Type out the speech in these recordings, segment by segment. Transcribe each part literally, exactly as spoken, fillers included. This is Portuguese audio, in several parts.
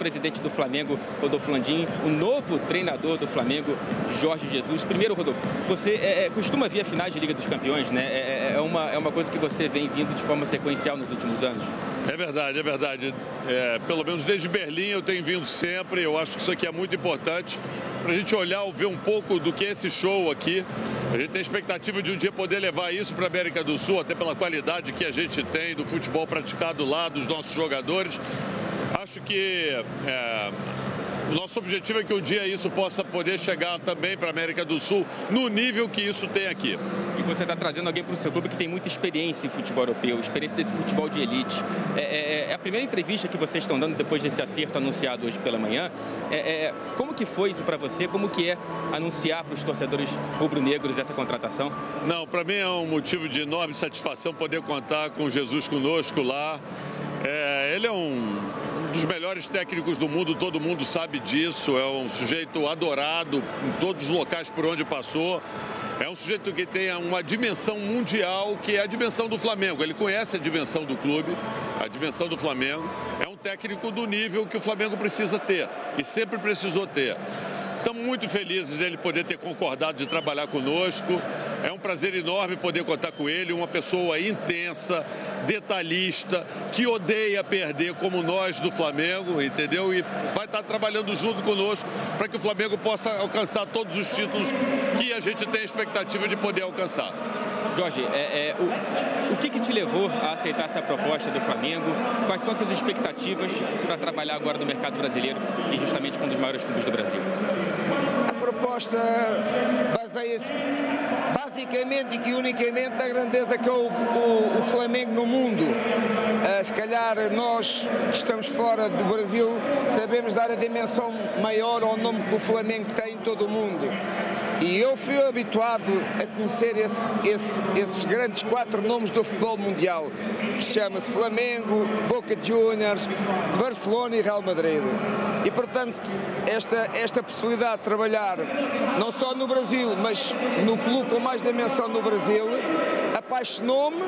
presidente do Flamengo, Rodolfo Landim, o novo treinador do Flamengo, Jorge Jesus. Primeiro, Rodolfo, você é, é, costuma vir a finais de Liga dos Campeões, né? É, é, uma, é uma coisa que você vem vindo de forma sequencial nos últimos anos? É verdade, é verdade. É, pelo menos desde Berlim eu tenho vindo sempre. Eu acho que isso aqui é muito importante para a gente olhar ou ver um pouco do que é esse show aqui. A gente tem a expectativa de um dia poder levar isso para a América do Sul, até pela qualidade que a gente tem do futebol praticado lá, dos nossos jogadores. Acho que é, o nosso objetivo é que um dia isso possa poder chegar também para a América do Sul no nível que isso tem aqui. E você está trazendo alguém para o seu clube que tem muita experiência em futebol europeu, experiência desse futebol de elite. É, é, é a primeira entrevista que vocês estão dando depois desse acerto anunciado hoje pela manhã. É, é, como que foi isso para você? Como que é anunciar para os torcedores rubro-negros essa contratação? Não, para mim é um motivo de enorme satisfação poder contar com Jesus conosco lá. É, ele é um, um dos melhores técnicos do mundo, todo mundo sabe disso. É um sujeito adorado em todos os locais por onde passou. É um sujeito que tem uma dimensão mundial, que é a dimensão do Flamengo. Ele conhece a dimensão do clube, a dimensão do Flamengo. É um técnico do nível que o Flamengo precisa ter e sempre precisou ter. Estamos muito felizes dele poder ter concordado de trabalhar conosco. É um prazer enorme poder contar com ele, uma pessoa intensa, detalhista, que odeia perder como nós do Flamengo, entendeu? E vai estar trabalhando junto conosco para que o Flamengo possa alcançar todos os títulos que a gente tem a expectativa de poder alcançar. Jorge, é, é, o, o que, que te levou a aceitar essa proposta do Flamengo? Quais são as suas expectativas para trabalhar agora no mercado brasileiro e justamente com um dos maiores clubes do Brasil? A proposta baseia-se basicamente e unicamente na grandeza que é o, o, o Flamengo no mundo. Uh, se calhar nós que estamos fora do Brasil sabemos dar a dimensão maior ao nome que o Flamengo tem em todo o mundo. E eu fui habituado a conhecer esse, esse, esses grandes quatro nomes do futebol mundial, que chama-se Flamengo, Boca Juniors, Barcelona e Real Madrid. E, portanto, esta, esta possibilidade de trabalhar não só no Brasil, mas no clube com mais dimensão no Brasil, apaixonou-me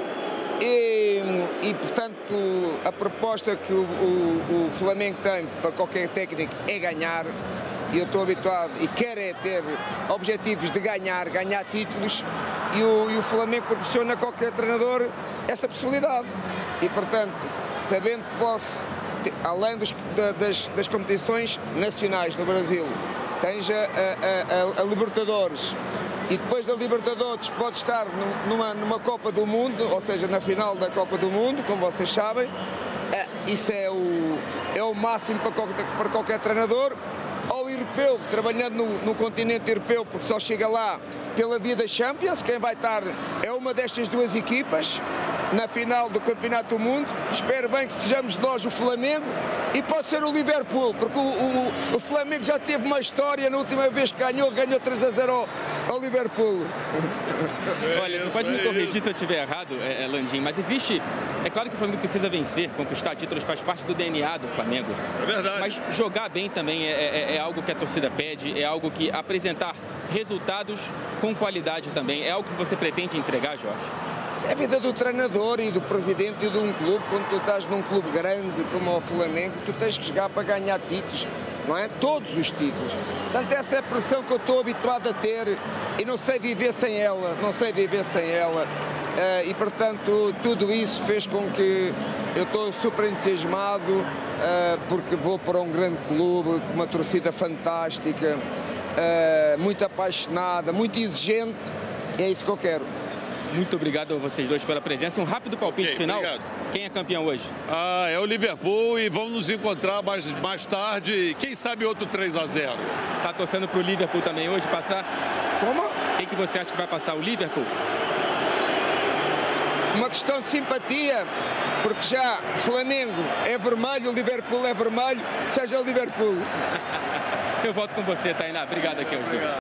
e, e, portanto, a proposta que o, o, o Flamengo tem para qualquer técnico é ganhar. E eu estou habituado e quero é ter objetivos de ganhar, ganhar títulos, e o, e o Flamengo proporciona a qualquer treinador essa possibilidade. E, portanto, sabendo que posso, além dos, das, das competições nacionais no Brasil, tens a, a, a, a Libertadores, e depois da Libertadores pode estar numa, numa Copa do Mundo, ou seja, na final da Copa do Mundo, como vocês sabem, isso é o, é o máximo para qualquer, para qualquer treinador. Ao europeu, trabalhando no, no continente europeu, porque só chega lá pela via da Champions. Quem vai estar é uma destas duas equipas na final do Campeonato do Mundo. Espero bem que sejamos nós o Flamengo, e pode ser o Liverpool, porque o, o, o Flamengo já teve uma história. Na última vez que ganhou, ganhou três a zero ao, ao Liverpool. Olha, você pode me corrigir se eu estiver errado, é, é, Landim, mas existe... É claro que o Flamengo precisa vencer, conquistar títulos, faz parte do D N A do Flamengo. É verdade. Mas jogar bem também é, é, é algo que a torcida pede, é algo que apresentar resultados com qualidade também. É algo que você pretende entregar, Jorge? Isso é a vida do treinador e do presidente de um clube. Quando tu estás num clube grande como o Flamengo, tu tens que jogar para ganhar títulos, não é? Todos os títulos. Portanto, essa é a pressão que eu estou habituado a ter e não sei viver sem ela, não sei viver sem ela. Uh, e, portanto, tudo isso fez com que eu estou super entusiasmado, uh, porque vou para um grande clube, com uma torcida fantástica, uh, muito apaixonada, muito exigente, e é isso que eu quero. Muito obrigado a vocês dois pela presença. Um rápido palpite Ei, final. Obrigado. Quem é campeão hoje? Ah, é o Liverpool, e vamos nos encontrar mais, mais tarde. Quem sabe outro três a zero. Tá torcendo pro Liverpool também hoje passar? Como? Quem que você acha que vai passar? O Liverpool? Uma questão de simpatia, porque já o Flamengo é vermelho, o Liverpool é vermelho, seja o Liverpool. Eu volto com você, Tainá. Obrigado aqui aos dois.